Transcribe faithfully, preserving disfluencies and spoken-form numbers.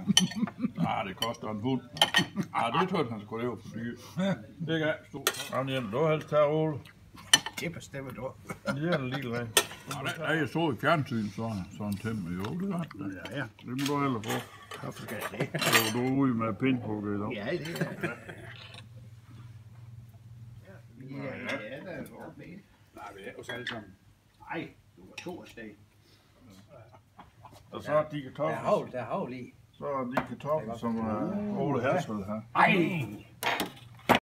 Ah, det koster en hund. Ah, det tror jeg, han skulle leve for dyr. Det kan jeg stå. Han er du helst tage Ole. Det bestemmer du. Det er en lille ring. Ja, jeg så i fjernsyn, sådan sådan tæmme. Jo, det er det. Ja, ja. Det må du heller få. Hvorfor skal jeg det? Så du er ude med pindhugger i dag. Ja, det er. Ja, ja, der er godt med. Nej, vi er jo alle sammen. Nej, du var to afsted. Og så er de Der er kartofler. havl, der er havl i. Så er de kartofler, som uh, Ole helst vil have. Ej!